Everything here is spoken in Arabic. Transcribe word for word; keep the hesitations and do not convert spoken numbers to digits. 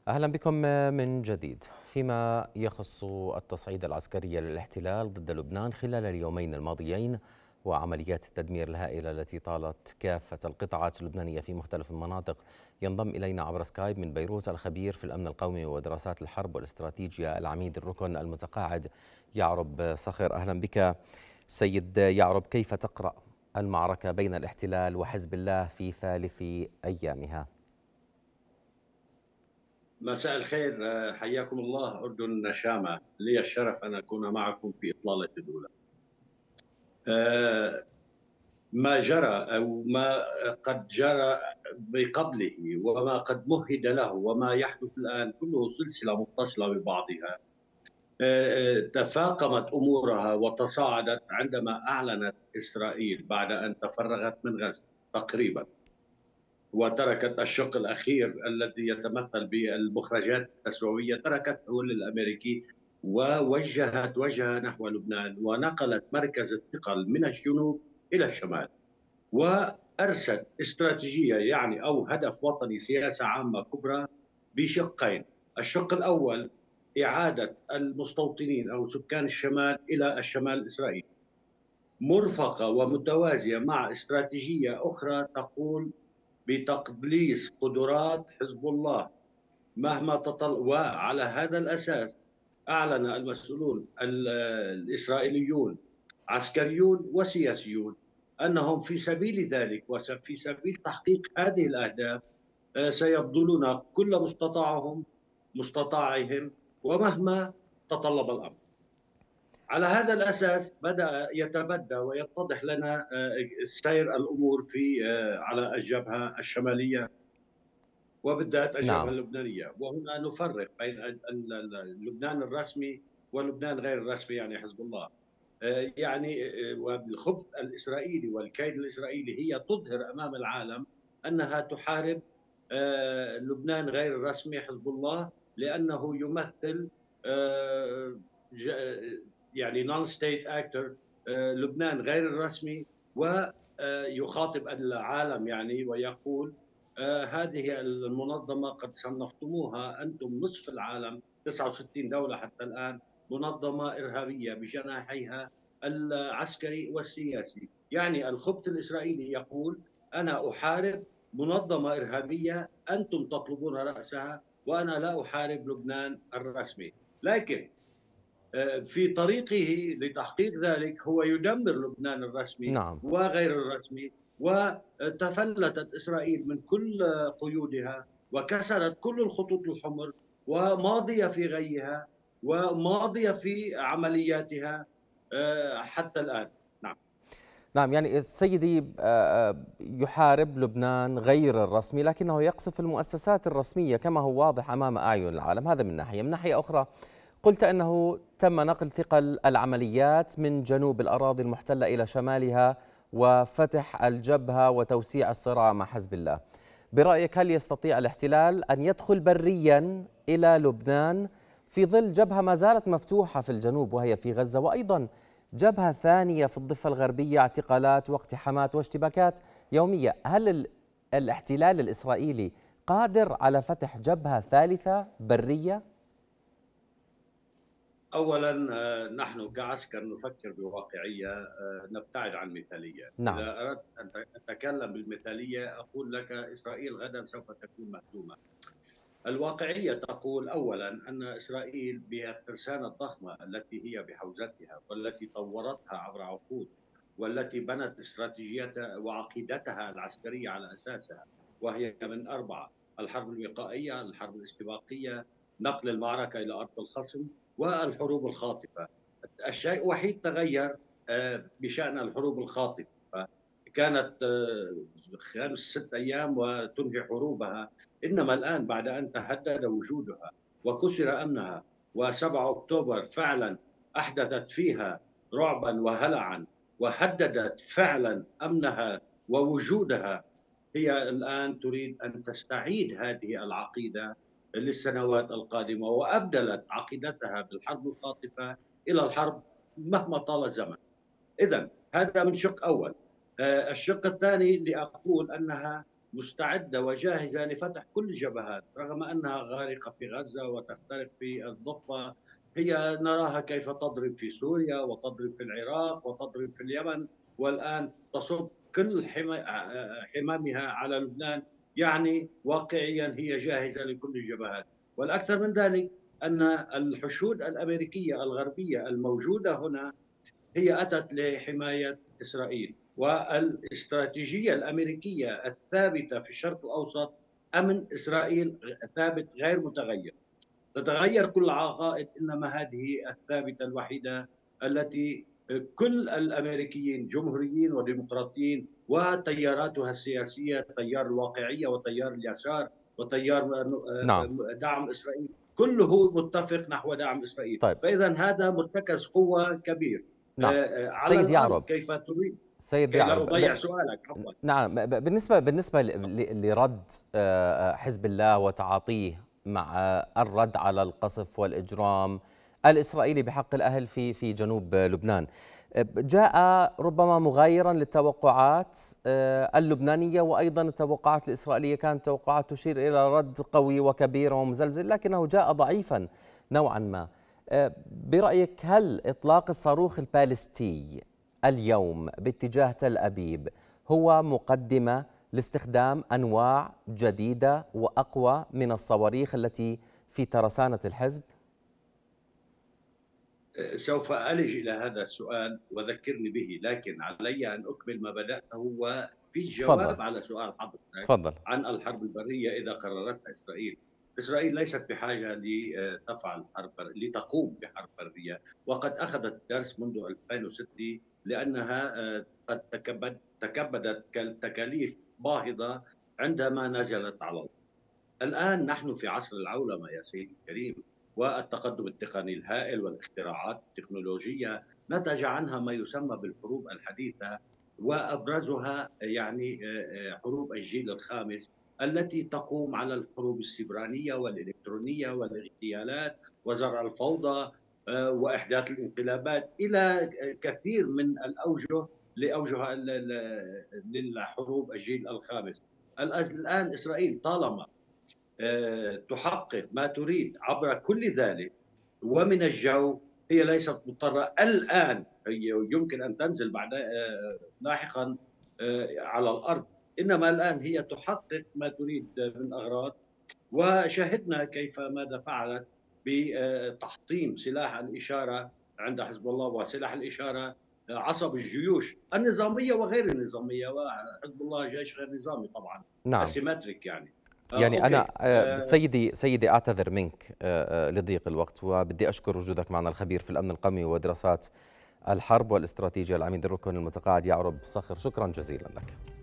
أهلا بكم من جديد. فيما يخص التصعيد العسكري للاحتلال ضد لبنان خلال اليومين الماضيين وعمليات التدمير الهائلة التي طالت كافة القطاعات اللبنانية في مختلف المناطق، ينضم إلينا عبر سكايب من بيروت الخبير في الأمن القومي ودراسات الحرب والاستراتيجيا العميد الركن المتقاعد يعرب صخر. أهلا بك سيد يعرب، كيف تقرأ المعركة بين الاحتلال وحزب الله في ثالث أيامها؟ مساء الخير، آه، حياكم الله. أردن نشامة، لي الشرف أن أكون معكم في إطلالة الأولى. آه، ما جرى أو ما قد جرى بقبله وما قد مهد له وما يحدث الآن كله سلسلة متصلة ببعضها. آه، آه، تفاقمت أمورها وتصاعدت عندما أعلنت إسرائيل بعد أن تفرغت من غزة تقريبا، وتركت الشق الأخير الذي يتمثل بالمخرجات التسوية، تركته للأمريكي ووجهت وجهها نحو لبنان، ونقلت مركز الثقل من الجنوب إلى الشمال، وأرست استراتيجية يعني أو هدف وطني، سياسة عامة كبرى بشقين. الشق الأول إعادة المستوطنين أو سكان الشمال إلى الشمال الإسرائيلي، مرفقة ومتوازية مع استراتيجية أخرى تقول بتقليص قدرات حزب الله مهما تطل. وعلى هذا الأساس أعلن المسؤولون الإسرائيليون، عسكريون وسياسيون، أنهم في سبيل ذلك وفي سبيل تحقيق هذه الأهداف آه، سيبذلون كل مستطاعهم مستطاعهم ومهما تطلب الأمر. على هذا الأساس بدأ يتبدى ويتضح لنا آه، سير الأمور في آه، على الجبهة الشمالية وبالذات الجبهة نعم. اللبنانية. وهنا نفرق بين لبنان الرسمي ولبنان غير الرسمي، يعني حزب الله. آه، يعني آه، وبالخبث الإسرائيلي والكيد الإسرائيلي هي تظهر أمام العالم أنها تحارب آه، لبنان غير الرسمي حزب الله، لأنه يمثل آه، يعني نون ستيت اكتور لبنان غير الرسمي، ويخاطب العالم يعني ويقول آه، هذه المنظمة قد صنفتموها أنتم نصف العالم، تسعة وستين دولة حتى الآن، منظمة إرهابية بجناحيها العسكري والسياسي. يعني الخبث الإسرائيلي يقول أنا أحارب منظمة إرهابية أنتم تطلبون رأسها، وأنا لا أحارب لبنان الرسمي. لكن في طريقه لتحقيق ذلك هو يدمر لبنان الرسمي نعم. وغير الرسمي. وتفلتت إسرائيل من كل قيودها وكسرت كل الخطوط الحمر، وماضية في غيها وماضية في عملياتها آه، حتى الآن. نعم. نعم، يعني سيدي، آه، آه، يحارب لبنان غير الرسمي لكنه يقصف المؤسسات الرسمية كما هو واضح أمام أعين العالم. هذا من ناحية. من ناحية أخرى قلت أنه تم نقل ثقل العمليات من جنوب الأراضي المحتلة إلى شمالها وفتح الجبهة وتوسيع الصراع مع حزب الله. برأيك هل يستطيع الاحتلال أن يدخل بريا إلى لبنان في ظل جبهة ما زالت مفتوحة في الجنوب وهي في غزة، وأيضا جبهة ثانية في الضفة الغربية، اعتقالات واقتحامات واشتباكات يومية؟ هل ال- الاحتلال الإسرائيلي قادر على فتح جبهة ثالثة برية؟ أولا آه، نحن كعسكر نفكر بواقعية، آه، نبتعد عن المثالية. نعم. إذا أردت أن أتكلم بالمثالية أقول لك إسرائيل غدا سوف تكون مهزومة. الواقعية تقول أولا أن إسرائيل بالترسانة الضخمة التي هي بحوزتها والتي طورتها عبر عقود، والتي بنت استراتيجيتها وعقيدتها العسكرية على أساسها، وهي من أربعة: الحرب الوقائية، الحرب الاستباقية، نقل المعركة إلى أرض الخصم، والحروب الخاطفة. الشيء الوحيد تغير آه، بشأن الحروب الخاطفة، كانت آه، خمس ست أيام وتنهي حروبها. إنما الآن بعد أن تهدد وجودها وكسر أمنها، وسبعة أكتوبر فعلا أحدثت فيها رعبا وهلعا وهددت فعلا أمنها ووجودها، هي الآن تريد أن تستعيد هذه العقيدة للسنوات القادمة، وأبدلت عقيدتها بالحرب الخاطفة إلى الحرب مهما طال الزمن. إذا هذا من شق أول. آه، الشق الثاني لأقول أنها مستعدة وجاهزة لفتح كل الجبهات رغم أنها غارقة في غزة وتخترق في الضفة. هي نراها كيف تضرب في سوريا وتضرب في العراق وتضرب في اليمن، والآن تصب كل حما- حمامها على لبنان. يعني واقعيا هي جاهزة لكل الجبهات. والأكثر من ذلك أن الحشود الأمريكية الغربية الموجودة هنا هي أتت لحماية إسرائيل، والاستراتيجية الأمريكية الثابتة في الشرق الأوسط أمن إسرائيل ثابت غير متغير. تتغير كل عقائد، إنما هذه الثابتة الوحيدة التي كل الأمريكيين جمهوريين وديمقراطيين وتياراتها السياسية، تيار الواقعية وتيار اليسار وتيار نعم. دعم إسرائيل، كله متفق نحو دعم إسرائيل. طيب. فإذا هذا مرتكز قوة كبير. نعم على سيد الأرض يعرب، كيف تريد سيد كي لا يعرب ب... أضيع سؤالك عفوا. نعم ب- بالنسبة بالنسبة ل- لرد آه، حزب الله وتعاطيه مع الرد على القصف والإجرام الإسرائيلي بحق الأهل في في جنوب لبنان، جاء ربما مغايرا للتوقعات آه، اللبنانية، وأيضا التوقعات الإسرائيلية كانت توقعات تشير إلى رد قوي وكبير ومزلزل، لكنه جاء ضعيفا نوعا ما. آه، برأيك هل إطلاق الصاروخ البالستي اليوم باتجاه تل أبيب هو مقدمة لاستخدام أنواع جديدة وأقوى من الصواريخ التي في ترسانة الحزب؟ سوف ألج إلى هذا السؤال وذكرني به، لكن علي أن أكمل ما بدأته، وفي تفضل الجواب على سؤال حضرتك تفضل. عن الحرب البرية إذا قررتها إسرائيل. إسرائيل ليست بحاجة لتفعل حرب لتقوم بحرب برية، وقد أخذت درس منذ ألفين وستة لأنها قد تكبد تكبدت تكاليف باهظة عندما نزلت على الأرض. الآن نحن في عصر العولمة يا سيدي الكريم، والتقدم التقني الهائل والاختراعات التكنولوجية نتج عنها ما يسمى بالحروب الحديثة، وأبرزها يعني حروب الجيل الخامس التي تقوم على الحروب السبرانية والإلكترونية والاغتيالات وزرع الفوضى وإحداث الانقلابات إلى كثير من الأوجه لأوجه للحروب الجيل الخامس. الآن إسرائيل طالما تحقق ما تريد عبر كل ذلك ومن الجو، هي ليست مضطرة الآن، هي يمكن أن تنزل بعد لاحقا على الأرض، إنما الآن هي تحقق ما تريد من أغراض. وشاهدنا كيف ماذا فعلت بتحطيم سلاح الإشارة عند حزب الله، وسلاح الإشارة عصب الجيوش النظامية وغير النظامية، وحزب الله جيش غير نظامي طبعا. نعم. أسيمتريك يعني. يعني أنا سيدي سيدي أعتذر منك لضيق الوقت، وبدي أشكر وجودك معنا الخبير في الأمن القومي ودراسات الحرب والاستراتيجية العميد الركن المتقاعد يعرب صخر، شكرا جزيلا لك.